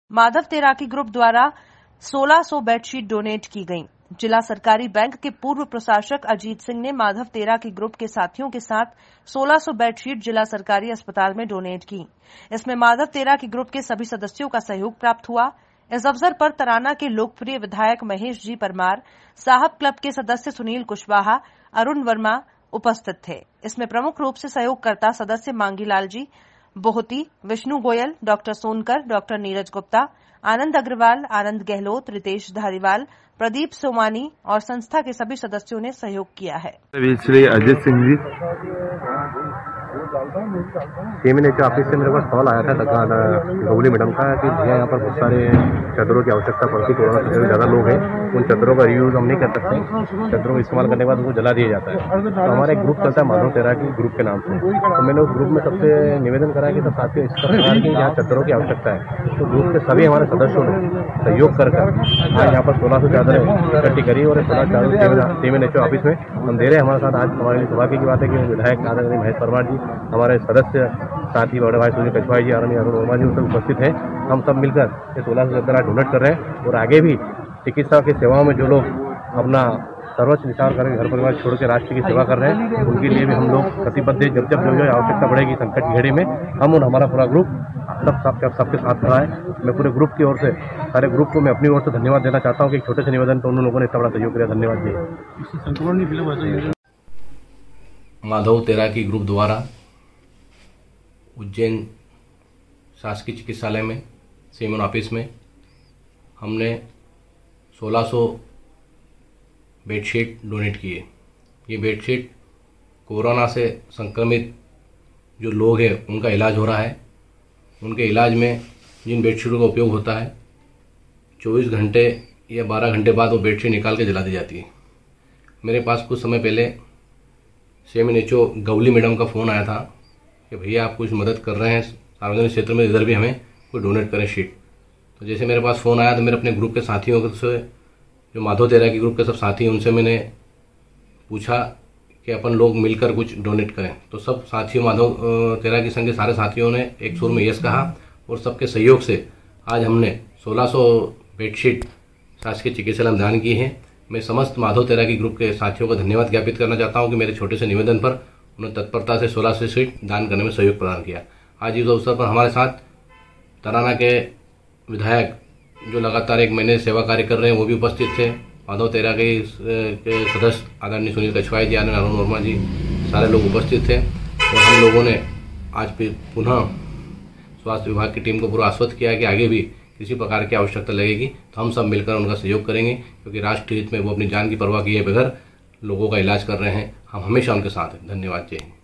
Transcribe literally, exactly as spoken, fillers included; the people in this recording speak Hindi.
माधव तेराकी ग्रुप द्वारा सोलह सौ बेडशीट डोनेट की गई। जिला सरकारी बैंक के पूर्व प्रशासक अजीत सिंह ने माधव तेराकी ग्रुप के साथियों के साथ सोलह सौ बेडशीट जिला सरकारी अस्पताल में डोनेट की। इसमें माधव तेराकी ग्रुप के सभी सदस्यों का सहयोग प्राप्त हुआ। इस अवसर पर तराना के लोकप्रिय विधायक महेश जी परमार, साहब क्लब के सदस्य सुनील कुशवाहा, अरुण वर्मा उपस्थित थे। इसमें प्रमुख रूप से सहयोगकर्ता सदस्य मांगीलाल जी बोहती, विष्णु गोयल, डॉक्टर सोनकर, डॉक्टर नीरज गुप्ता, आनंद अग्रवाल, आनंद गहलोत, रितेश धारीवाल, प्रदीप सोमानी और संस्था के सभी सदस्यों ने सहयोग किया है। श्री अजीत सिंह जी सीएम के ऑफिस से मेरे पास कॉल आया था गौली मैडम का कि भैया यहाँ पर बहुत सारे चादरों की आवश्यकता पड़ती है, कोरोना से ज्यादा लोग हैं, उन चादरों का यूज हम नहीं कर सकते। चादरों का इस्तेमाल करने के बाद उनको जला दिया जाता है। तो हमारा एक ग्रुप चलता है माधव तेराकी ग्रुप के नाम से। तो मैंने उस ग्रुप में सबसे निवेदन करा कि सब साथियों इस प्रकार की यहाँ चादरों की आवश्यकता है। तो ग्रुप के सभी हमारे सदस्यों ने सहयोग कर आज यहाँ पर सोलह सौ चादरें इकट्ठी करी और सोलह चादर सीएम एच ओ ऑफिस में हम दे रहे हैं। हमारे साथ आज हमारे लिए सौभाग्य की बात है कि विधायक आदरणीय महेश परमार जी, हमारे सदस्य साथी बड़े भाई सुनील कुशवाहा जी, आदरणीय अरुण वर्मा जी सब उपस्थित हैं। हम सब मिलकर ये सोलह सौ चादर डोनेट कर रहे हैं और आगे भी चिकित्सा की सेवाओं में जो लोग अपना सर्वोच्च निशान करके घर परिवार छोड़ के राष्ट्र की सेवा कर रहे हैं, उनके लिए भी हम लोग प्रतिबद्ध हैं। जब जब जो जो आवश्यकता पड़ेगी संकट की घड़ी में, हम और हमारा पूरा ग्रुप सब सबके सबके साथ खड़ा है। मैं पूरे ग्रुप की ओर से सारे ग्रुप को मैं अपनी ओर से धन्यवाद देना चाहता हूँ कि एक छोटे से निवेदन तो उन लोगों ने इतना बड़ा सहयोग किया। धन्यवाद जी। माधव तेराकी ग्रुप द्वारा उज्जैन शासकीय चिकित्सालय में सीएम ऑफिस में हमने सोलह सौ बेडशीट डोनेट किए। ये बेडशीट कोरोना से संक्रमित जो लोग हैं उनका इलाज हो रहा है। उनके इलाज में जिन बेडशीटों का उपयोग होता है, चौबीस घंटे या बारह घंटे बाद वो बेडशीट निकाल के जला दी जाती है। मेरे पास कुछ समय पहले CM H O Gauli madam का फ़ोन आया था कि भैया आप कुछ मदद कर रहे हैं सार्वजनिक क्षेत्र में, इधर भी हमें कोई डोनेट करें शीट। तो जैसे मेरे पास फ़ोन आया तो मेरे अपने ग्रुप के साथियों से, जो माधव तेराकी ग्रुप के सब साथी हैं, उनसे मैंने पूछा कि अपन लोग मिलकर कुछ डोनेट करें। तो सब साथियों, माधव तेराकी संघ के सारे साथियों ने एक सुर में यस कहा और सबके सहयोग से आज हमने सोलह सौ बेडशीट शासकीय चिकित्सालय में दान की है। मैं समस्त माधव तेराकी ग्रुप के साथियों का धन्यवाद ज्ञापित करना चाहता हूं कि मेरे छोटे से निवेदन पर उन्होंने तत्परता से सोलह सौ सीट दान करने में सहयोग प्रदान किया। आज इस अवसर पर हमारे साथ तराना के विधायक जो लगातार एक महीने सेवा कार्य कर रहे हैं वो भी उपस्थित थे। माधव तेराकी के सदस्य आदरणीय सुनील कुशवाहा जी, आदरणीय अरुण वर्मा जी, सारे लोग उपस्थित थे। और हम लोगों ने आज फिर पुनः स्वास्थ्य विभाग की टीम को पूरा आश्वस्त किया कि आगे भी किसी प्रकार की आवश्यकता लगेगी तो हम सब मिलकर उनका सहयोग करेंगे, क्योंकि राष्ट्र हित में वो अपनी जान की परवाह किए बगैर लोगों का इलाज कर रहे हैं। हम हमेशा उनके साथ हैं। धन्यवाद जी।